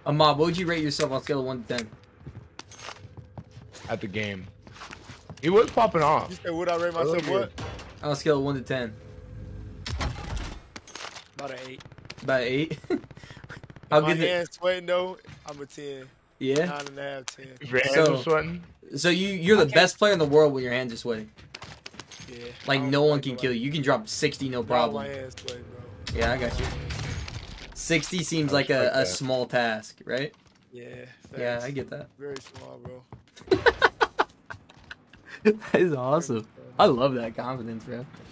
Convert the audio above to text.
Ahmad, what would you rate yourself on a scale of 1 to 10? At the game. He was popping off. You said, would I rate myself what? On a scale of 1 to 10. About an 8. About 8? How my hands sweating though, I'm a 10. Yeah? 9.5, 10. Your hands are sweating? So you're the best player in the world when your hands are sweating. Yeah. Like no one can kill you. You can drop 60 no problem. My hands sweating, bro. Yeah, I got you. 60 seems like a small task, right? Yeah. Facts. Yeah, I get that. Very small, bro. That is awesome. I love that confidence, bro.